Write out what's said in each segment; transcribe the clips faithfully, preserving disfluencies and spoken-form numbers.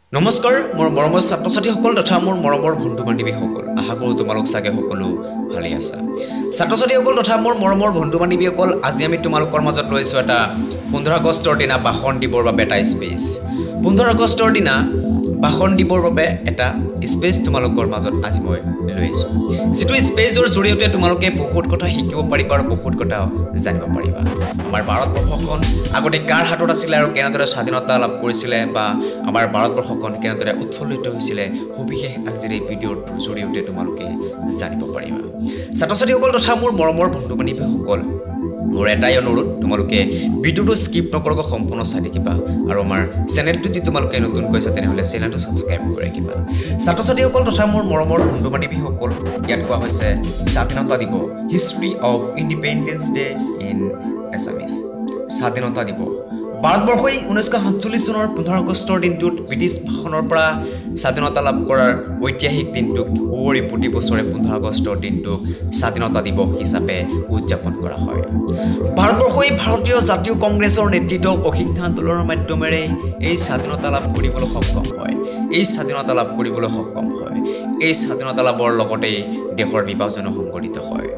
নমস্কাৰ মোৰ মৰমৰ ছাত্ৰ ছাত্ৰীসকল তথা মোৰ মৰমৰ বন্ধু বান্ধৱীসকল আশা কৰোঁ তোমালোক চাগে সকলো ভালেই আছা ছাত্ৰ ছাত্ৰীসকল তথা মোৰ মৰমৰ বন্ধু বান্ধৱীসকল আজি আমি তোমালোকৰ মাজত লৈছোঁ এটা পোন্ধৰ আগষ্টৰ দিনা ভাষণ দিবৰ বাবে এটা স্পেচ পোন্ধৰ আগষ্টৰ দিনা ভাষণ দিবৰ বাবে এটা স্পেচ তোমালোকৰ মাজত আজি মই লৈ আহিছোঁ যিটো স্পেচৰ জৰিয়তে তোমালোকে বহুত কথা শিকিব পাৰিবা আৰু বহুত কথা জানিব পাৰিবা আমাৰ ভাৰতবৰ্ষখন আগতে কাৰ হাতত আছিল আৰু কেনেদৰে স্বাধীনতা লাভ কৰিছিলে বা আমাৰ ভাৰতবৰ্ষখন কেনেদৰে উৎফুল্লিত হৈছিলে সবিশেষ আজিৰ এই ভিডিঅ'ৰ জৰিয়তে তোমালোকে জানিব পাৰিবা ছাত্ৰ ছাত্ৰীসকল তথা মোৰ মৰমৰ বন্ধু বান্ধৱীসকল মোৰ এটাই অনুৰোধ তোমালোকে ভিডিঅ'টো স্কিপ নকৰাকৈ সম্পূৰ্ণ চাই থাকিবা আৰু আমাৰ চেনেলটো যদি তোমালোকে নতুন কৈছা তেনেহ'লে চেনেলটো ছাবস্ক্ৰাইব কৰি ৰাখিবা ছাত্ৰ ছাত্ৰীসকল তথা মোৰ মৰমৰ বন্ধু বান্ধৱীসকল ইয়াত কোৱা হৈছে স্বাধীনতা দিৱস history of independence day in Assamese স্বাধীনতা দিৱস ভাৰতবৰ্ষই ঊনৈছশ সাতচল্লিছ চনৰ পোন্ধৰ আগষ্টৰ দিনটোত ব্ৰিটিছ শাসনৰ পৰা স্বাধীনতা লাভ কৰাৰ ঐতিহাসিক দিনটোক সুঁৱৰি প্ৰতি বছৰে পোন্ধৰ আগষ্টৰ দিনটোক স্বাধীনতা দিৱস হিচাপে উদযাপন কৰা হয় ভাৰতবৰ্ষই ভাৰতীয় জাতীয় কংগ্ৰেছৰ নেতৃত্বত অহিংসা আন্দোলনৰ মাধ্যমেৰে এই স্বাধীনতা লাভ কৰিবলৈ সক্ষম হয় এই স্বাধীনতা লাভ কৰিবলৈ সক্ষম হয় এই স্বাধীনতা লাভৰ লগতে দেশৰ বিভাজনো সংঘটিত হয়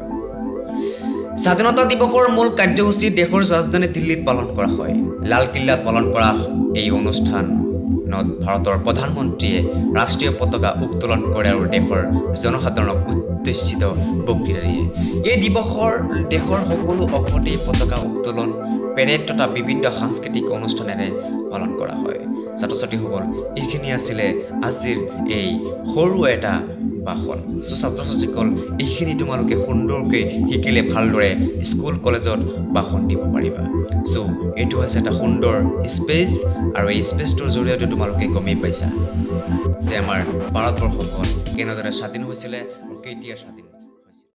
স্বাধীনতা দিৱসৰ মূল কাৰ্যসূচী দেশৰ ৰাজধানী দিল্লীত পালন কৰা হয় লালকিল্লাত পালন কৰা এই অনুষ্ঠানত ভাৰতৰ প্ৰধানমন্ত্ৰীয়ে ৰাষ্ট্ৰীয় পতাকা উত্তোলন কৰে আৰু দেশৰ জনসাধাৰণক উদ্দেশিত বক্তৃতা দিয়ে এই দিৱসৰ দেশৰ সকলো অংশতে পতাকা উত্তোলন পেৰেড তথা বিভিন্ন সাংস্কৃতিক অনুষ্ঠানেৰে পালন কৰা হয় ছাত্ৰ ছাত্ৰীসকল এইখিনি আছিলে আজিৰ এই সৰু এটা ভাষণ চ' ছাত্ৰ ছাত্ৰীসকল এইখিনি তোমালোকে সুন্দৰকৈ শিকিলে ভালদৰে স্কুল কলেজত ভাষণ দিব পাৰিবা চ' এইটো হৈছে এটা সুন্দৰ স্পেচ আৰু এই স্পেচটোৰ জৰিয়তে তোমালোকে গমেই পাইছা যে আমাৰ ভাৰতবৰ্ষখন কেনেদৰে স্বাধীন হৈছিলে আৰু কেতিয়া স্বাধীন